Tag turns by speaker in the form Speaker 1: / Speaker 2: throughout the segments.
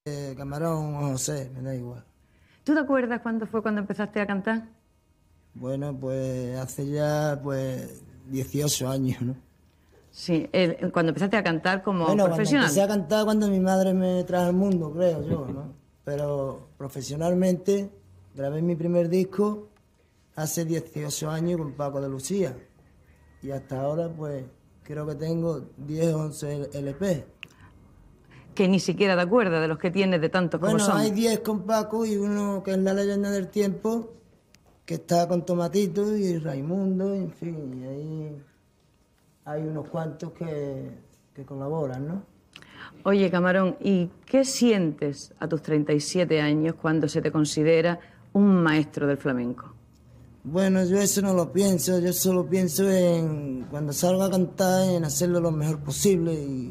Speaker 1: Camarón o José, me da igual.
Speaker 2: ¿Tú te acuerdas cuando empezaste a cantar?
Speaker 1: Bueno, pues hace ya 18 años, ¿no?
Speaker 2: Sí, cuando empezaste a cantar como
Speaker 1: Cuando
Speaker 2: profesional.
Speaker 1: empecé a cantar cuando mi madre me trajo al mundo, creo yo, ¿no? Pero profesionalmente grabé mi primer disco hace 18 años con Paco de Lucía. Y hasta ahora, pues, creo que tengo 10 o 11 LP.
Speaker 2: Que ni siquiera te acuerdas de los que tienes de tantos como son.
Speaker 1: Bueno, hay 10 con Paco y uno que es La Leyenda del Tiempo, que está con Tomatito y Raimundo, y en fin, y ahí hay unos cuantos que colaboran, ¿no?
Speaker 2: Oye, Camarón, ¿y qué sientes a tus 37 años cuando se te considera un maestro del flamenco?
Speaker 1: Bueno, yo eso no lo pienso, yo solo pienso en cuando salgo a cantar, en hacerlo lo mejor posible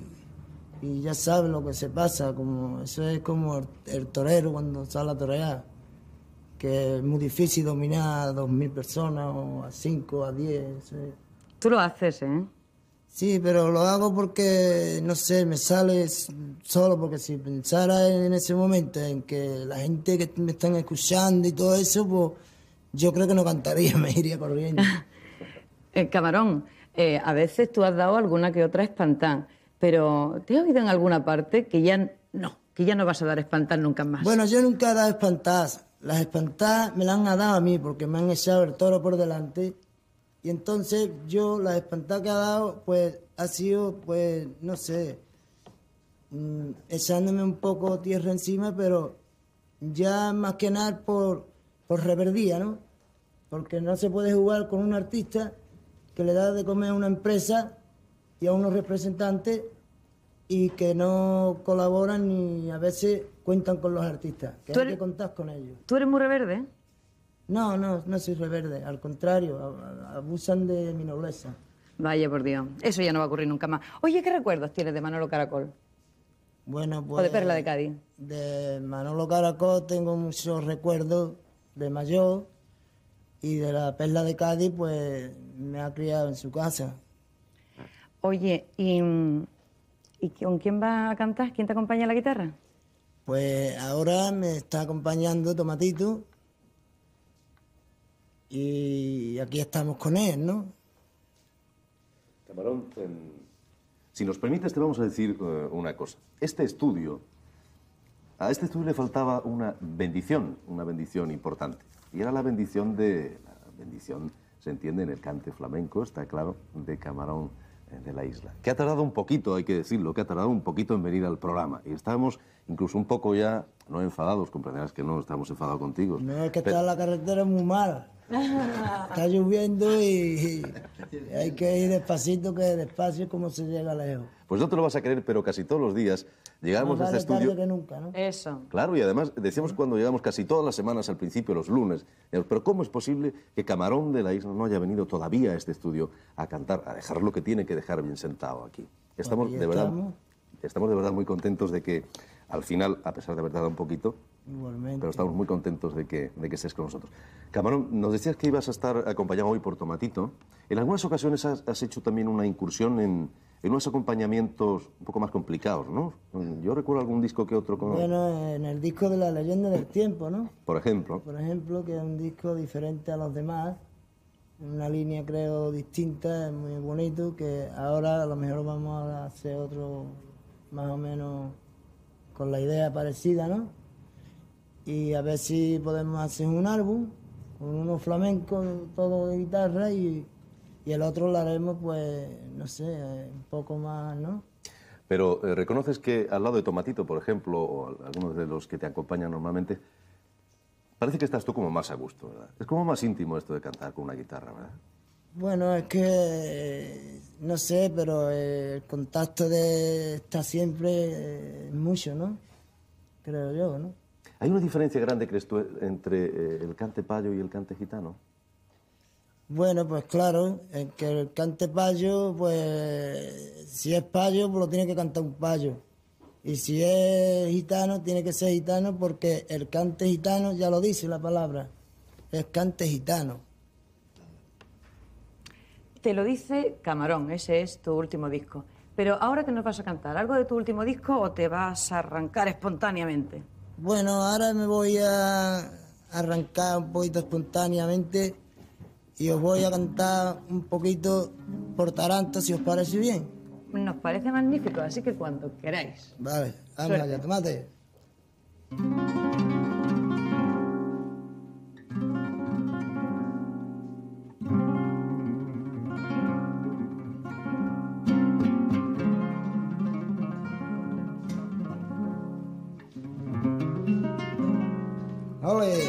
Speaker 1: y ya sabes lo que se pasa, como eso es como el torero cuando sale a torear, que es muy difícil dominar a 2000 personas o a 5, a 10. Eso es.
Speaker 2: Tú lo haces, ¿eh?
Speaker 1: Sí, pero lo hago porque, no sé, me sale solo porque si pensara en ese momento en que la gente que me están escuchando y todo eso, pues yo creo que no cantaría, me iría corriendo.
Speaker 2: Camarón, a veces tú has dado alguna que otra espantán, pero ¿te he oído en alguna parte que ya no vas a dar espantán nunca más?
Speaker 1: Bueno, yo nunca he dado espantadas. Las espantadas me las han dado a mí porque me han echado el toro por delante. Y entonces yo, las espantadas que ha dado, pues ha sido, pues, no sé, echándome un poco tierra encima, pero ya más que nada por reverdía, ¿no? Porque no se puede jugar con un artista que le da de comer a una empresa y a unos representantes y que no colaboran ni a veces cuentan con los artistas, que hay que contar con ellos.
Speaker 2: ¿Tú eres muy reverde?
Speaker 1: No soy reverde, al contrario, abusan de mi nobleza.
Speaker 2: Vaya por Dios, eso ya no va a ocurrir nunca más. Oye, ¿qué recuerdos tienes de Manolo Caracol?
Speaker 1: Bueno, pues...
Speaker 2: ¿O de Perla de Cádiz?
Speaker 1: De Manolo Caracol tengo muchos recuerdos de mayor y de la Perla de Cádiz, pues me ha criado en su casa.
Speaker 2: Oye, ¿y con quién vas a cantar? ¿Quién te acompaña a la guitarra?
Speaker 1: Pues ahora me está acompañando Tomatito y aquí estamos con él, ¿no?
Speaker 3: Camarón, si nos permites te vamos a decir una cosa. A este estudio le faltaba una bendición importante. Y era la bendición, se entiende, en el cante flamenco, está claro, de Camarón de la Isla. Que ha tardado un poquito, hay que decirlo, en venir al programa. Y estábamos incluso un poco ya, no enfadados, comprenderás que no estamos enfadados contigo.
Speaker 1: No, es que está la carretera muy mal. Está lloviendo y hay que ir despacito, que despacio como se llega lejos.
Speaker 3: Pues no te lo vas a creer, pero casi todos los días llegamos a este estudio...
Speaker 1: tarde que nunca, ¿no?
Speaker 2: Eso.
Speaker 3: Claro, y además decíamos cuando llegamos casi todas las semanas al principio, los lunes, pero ¿cómo es posible que Camarón de la Isla no haya venido todavía a este estudio a cantar, a dejar lo que tiene que dejar bien sentado aquí? Estamos de verdad muy contentos de que al final, a pesar de haber tardado un poquito,
Speaker 1: igualmente,
Speaker 3: pero estamos muy contentos de que estés con nosotros. Camarón, nos decías que ibas a estar acompañado hoy por Tomatito. En algunas ocasiones has hecho también una incursión en unos acompañamientos un poco más complicados, ¿no? Yo recuerdo algún disco que otro con...
Speaker 1: Bueno, en el disco de La Leyenda del Tiempo, ¿no?
Speaker 3: Por ejemplo.
Speaker 1: Por ejemplo, que es un disco diferente a los demás, una línea creo distinta, es muy bonito, que ahora a lo mejor vamos a hacer otro más o menos con la idea parecida, ¿no? Y a ver si podemos hacer un álbum con unos flamencos, todo de guitarra y el otro lo haremos, pues, no sé, un poco más, ¿no?
Speaker 3: Pero reconoces que al lado de Tomatito, por ejemplo, o algunos de los que te acompañan normalmente, parece que estás tú como más a gusto, ¿verdad? Es como más íntimo esto de cantar con una guitarra, ¿verdad?
Speaker 1: Bueno, es que, no sé, pero el contacto de estar siempre es mucho, ¿no? Creo yo, ¿no?
Speaker 3: ¿Hay una diferencia grande, crees tú, entre el cante payo y el cante gitano?
Speaker 1: Bueno, pues claro, en que el cante payo, pues si es payo, pues lo tiene que cantar un payo. Y si es gitano, tiene que ser gitano porque el cante gitano, ya lo dice la palabra, es cante gitano.
Speaker 2: Te lo dice Camarón, ese es tu último disco. Pero ahora, ¿qué nos vas a cantar? ¿Algo de tu último disco o te vas a arrancar espontáneamente?
Speaker 1: Bueno, ahora me voy a arrancar un poquito espontáneamente y os voy a cantar un poquito por Taranto, si os parece bien.
Speaker 2: Nos parece magnífico, así que cuando queráis.
Speaker 1: Vale, vamos
Speaker 2: Suerte.
Speaker 1: allá, tomate. ¡Ole!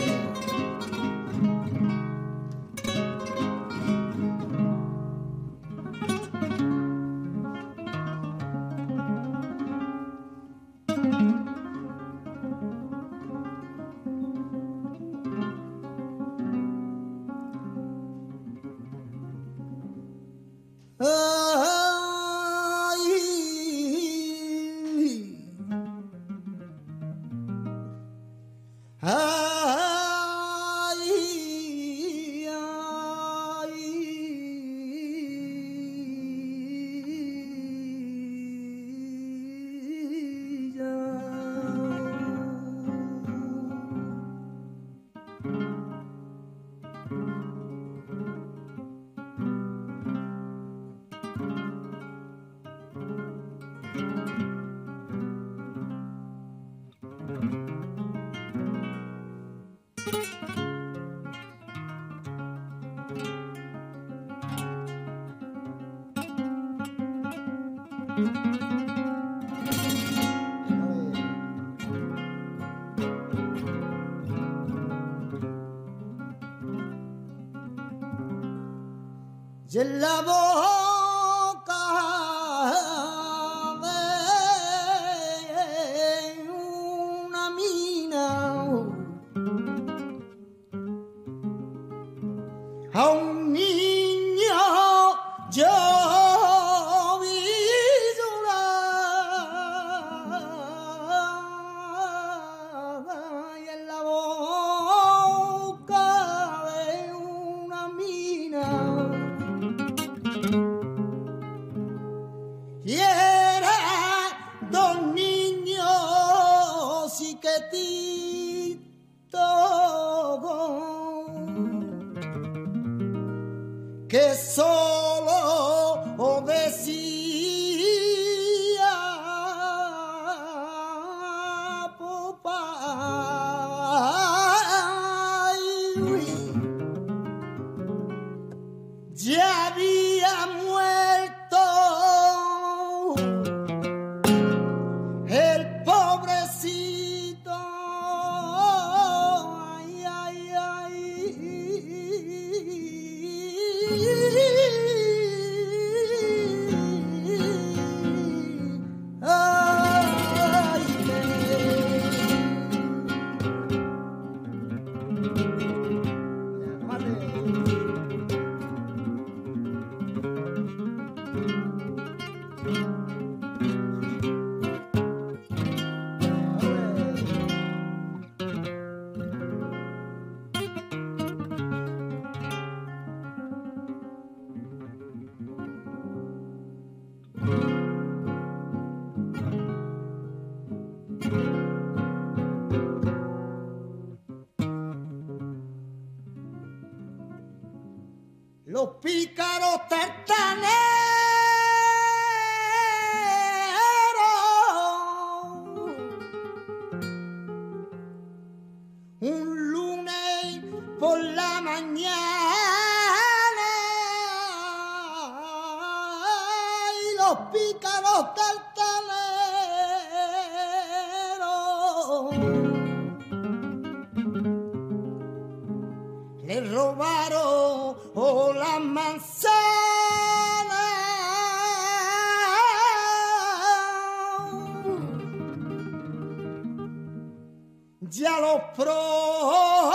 Speaker 1: Y en la boca de una mina a un niño yo vi llorar, y en la boca de una mina y eran dos niños chiquititos que solo decía papá. Ya había muerto el pobrecito, ay, ay, los pícaros tartaneros un lunes por la mañana y los pícaros tartaneros le robaron las manzanas ya los probé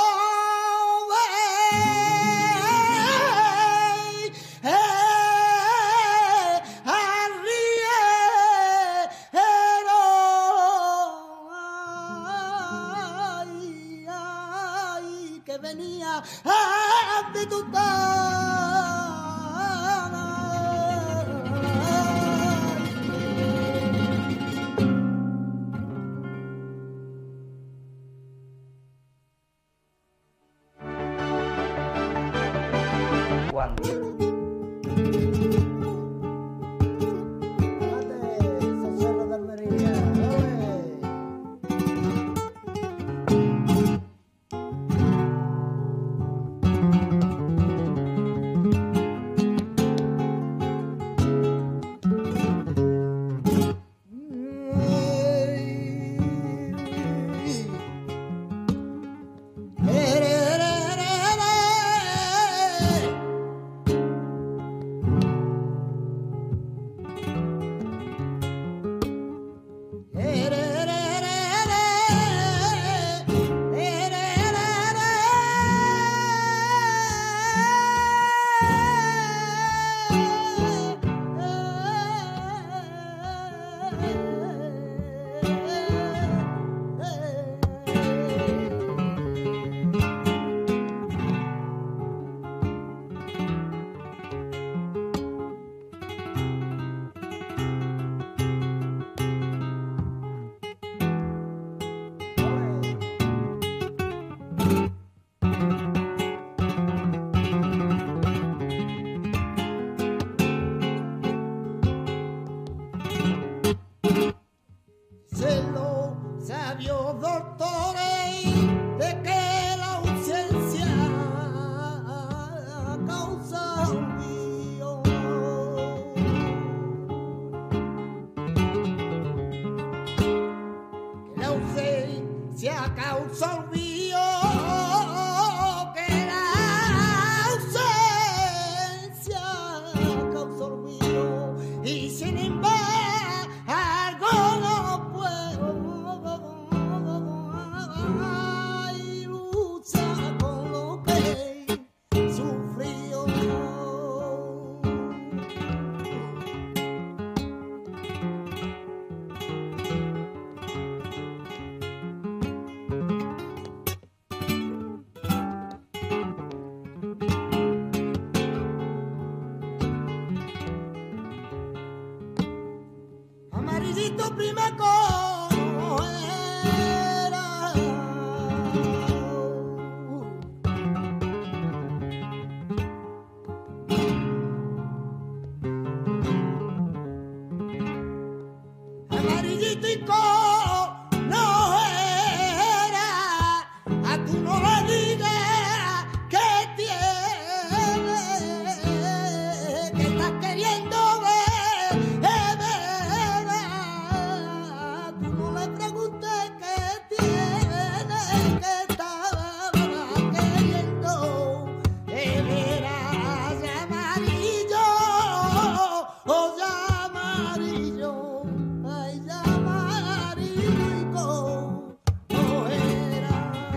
Speaker 1: arriero, ay, que venía de tu tana. amarillito primer cono era. Amarillito y cono era, a tú no le digas que tiene, que estás queriendo ver, tú no le preguntes qué tiene, que estaba queriendo ver, ya amarillo, oh ya amarillo, ay ya amarillo y cono era.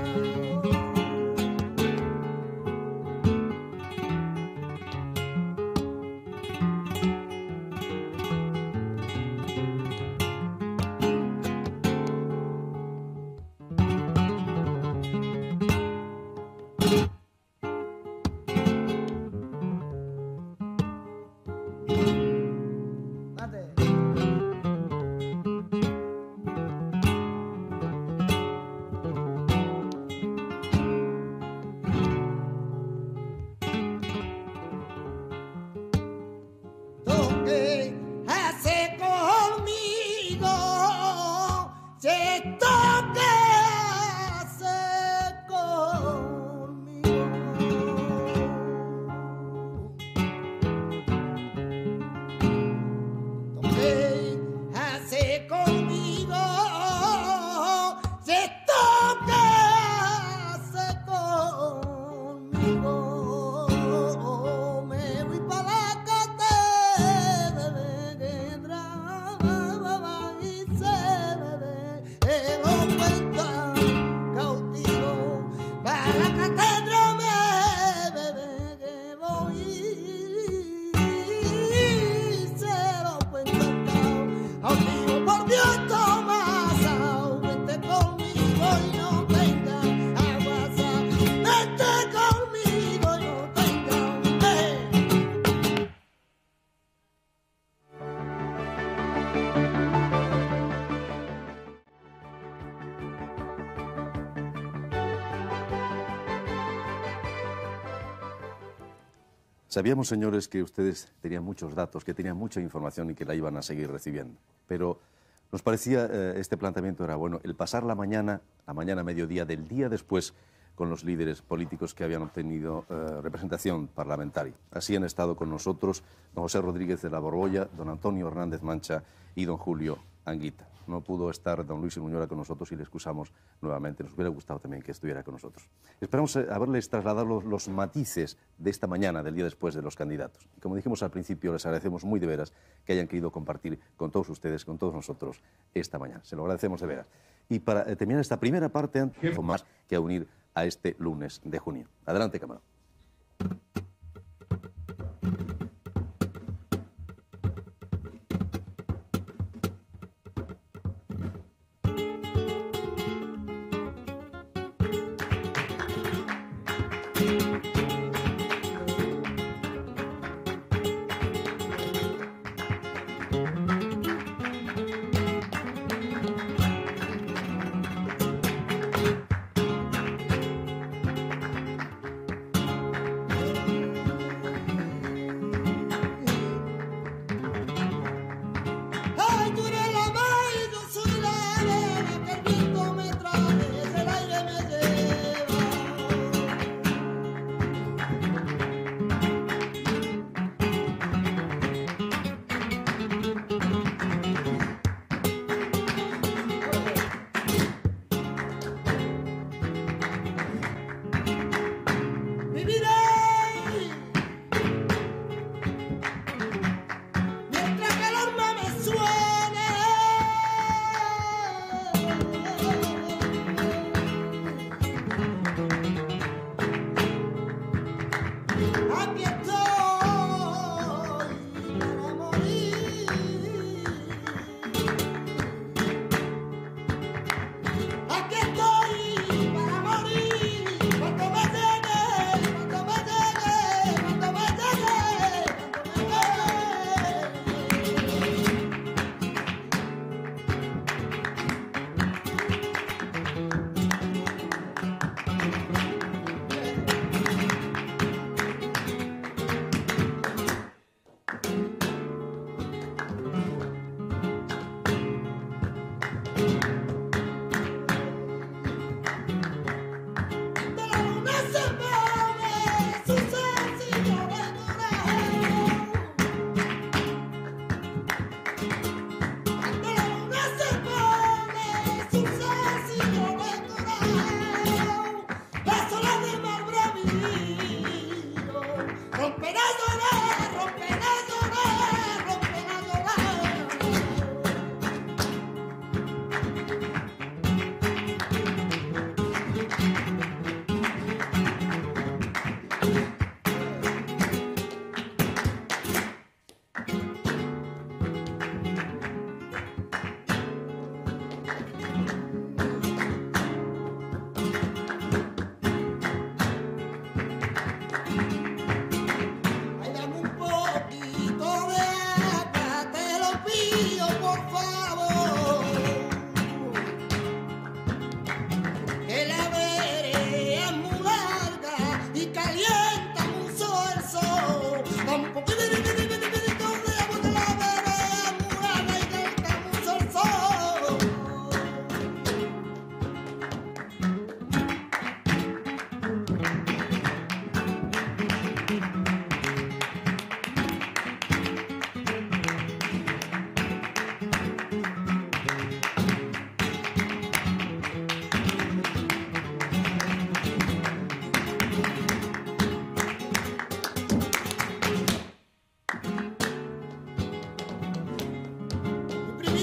Speaker 1: Mate. Lo que hace conmigo, si esto que hace conmigo. Lo que hace conmigo, si esto que hace conmigo. Me voy para la calle, bebé, que drama y se bebe, lo cuenta cautivo. Para la catedra me bebé, que voy y se lo cuento cautivo. Por Dios, Tomás, vente conmigo y no tenga aguasa. Vente conmigo y no tenga
Speaker 3: Sabíamos, señores, que ustedes tenían muchos datos, que tenían mucha información y que la iban a seguir recibiendo. Pero nos parecía este planteamiento era bueno, el pasar la mañana mediodía del día después con los líderes políticos que habían obtenido representación parlamentaria. Así han estado con nosotros don José Rodríguez de la Borbolla, don Antonio Hernández Mancha y don Julio Anguita. No pudo estar don Luis Muñola con nosotros y le excusamos nuevamente. Nos hubiera gustado también que estuviera con nosotros. Esperamos haberles trasladado los matices de esta mañana, del día después de los candidatos. Y como dijimos al principio, les agradecemos muy de veras que hayan querido compartir con todos ustedes, con todos nosotros, esta mañana. Se lo agradecemos de veras. Y para terminar esta primera parte, antes más que a unir a este lunes de junio. Adelante, cámara.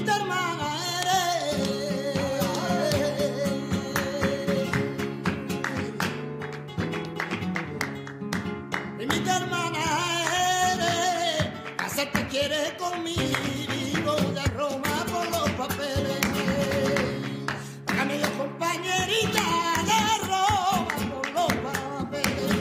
Speaker 1: primita hermana eres. Primita hermana eres, casarte quieres conmigo, de Roma por los papeles. Págame yo compañerita de Roma por los papeles.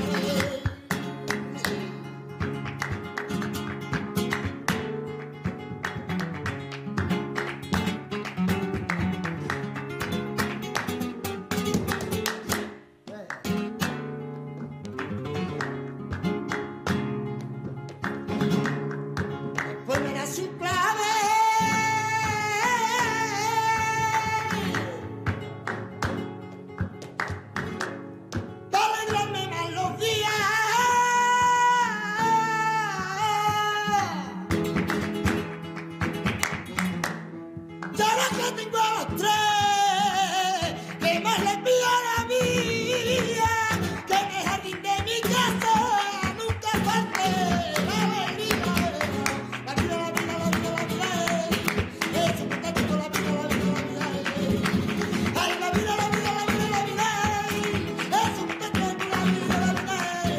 Speaker 1: Después me das un clave. Para alegrarme más los días. Ya ahora que tengo a los tres, que más les pido a la mía, que en el jardín de mi casa nunca falte la alegría. La vida, la vida, la vida, la vida, eso que está todo la vida, la vida, la vida. Ay, la vida, la vida, la vida, la vida, eso que está todo la vida, la vida.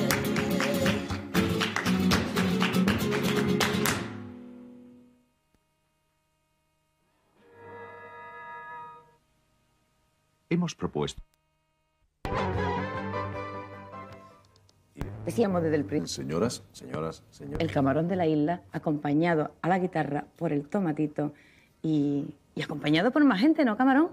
Speaker 4: Hemos propuesto.
Speaker 2: Decíamos desde el principio,
Speaker 3: Señoras, señoras, señores.
Speaker 2: el camarón de la isla, acompañado a la guitarra por el tomatito y acompañado por más gente, ¿no, camarón?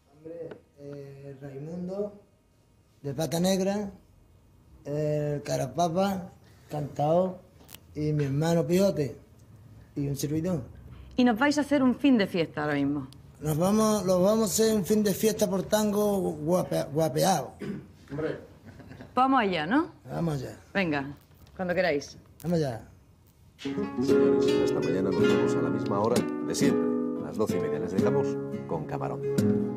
Speaker 1: Raimundo, de Pata Negra, el Carapapa, cantao, y mi hermano Pijote, y un servidor.
Speaker 2: Y nos vais a hacer un fin de fiesta ahora mismo.
Speaker 1: Los vamos a hacer un fin de fiesta por tango guapeado.
Speaker 2: Vamos allá, ¿no?
Speaker 1: Vamos allá,
Speaker 2: Venga, cuando queráis.
Speaker 1: vamos allá.
Speaker 3: Señores, hasta mañana nos vemos a la misma hora de siempre, a las 12:30. Les dejamos con Camarón.